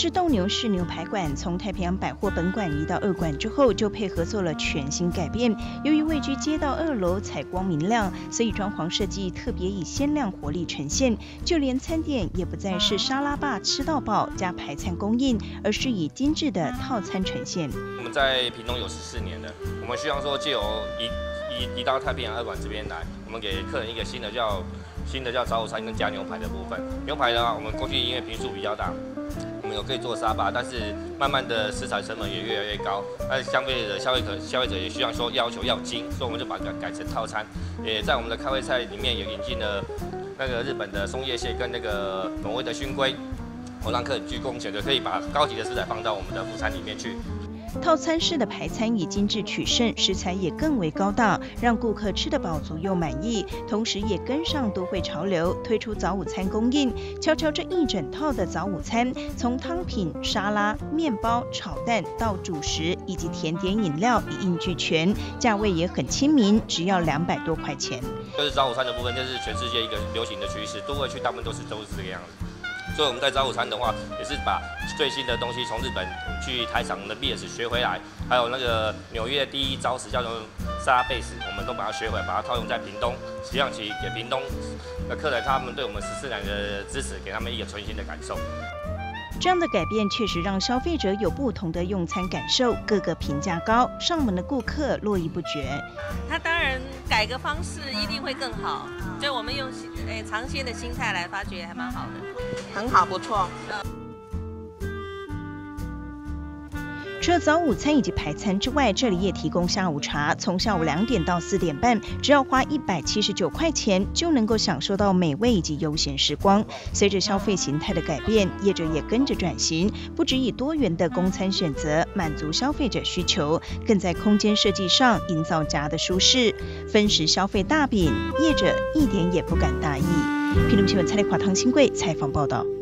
是斗牛士牛排馆，从太平洋百货本馆移到2馆之后，就配合做了全新改变。由于位居街道2楼，采光明亮，所以装潢设计特别以鲜亮活力呈现。就连餐点也不再是沙拉吧吃到饱加排餐供应，而是以精致的套餐呈现。 我们在屏东有14年了，我们希望说借由移到太平洋2馆这边来，我们给客人一个新的叫早午餐跟加牛排的部分。牛排的话，我们过去因为坪数比较大，我们有可以做沙巴，但是慢慢的食材成本也越来越高，但是消费者也希望说要求要精，所以我们就把它改成套餐。也在我们的开胃菜里面有引进了那个日本的松叶蟹跟那个挪威的熏龟，让客人居功且得，可以把高级的食材放到我们的副餐里面去。 套餐式的排餐以精致取胜，食材也更为高档，让顾客吃得饱足又满意，同时也跟上都会潮流，推出早午餐供应。悄悄这一整套的早午餐，从汤品、沙拉、面包、炒蛋到主食以及甜点饮料一应俱全，价位也很亲民，只要200多块钱。 就是早午餐的部分，这是全世界一个流行的趋势，都会去大部分都是这个样子。所以我们在早午餐的话，也是把最新的东西从日本去台场的 BS 学回来，还有那个纽约第一招式叫做沙拉贝斯，我们都把它学回来，把它套用在屏东，希望其给屏东的客人他们对我们14年的支持，给他们一个全新的感受。 这样的改变确实让消费者有不同的用餐感受，各个评价高，上门的顾客络绎不绝。 他当然改个方式一定会更好，就我们用尝鲜的心态来发掘，还蛮好的。 很好，不错。 除了早午餐以及排餐之外，这里也提供下午茶，从下午2点到4点半，只要花179块钱就能够享受到美味以及悠闲时光。随着消费形态的改变，业者也跟着转型，不只以多元的供餐选择满足消费者需求，更在空间设计上营造家的舒适。分食消费大饼，业者一点也不敢大意。屏东新闻蔡丽华、汤新贵采访报道。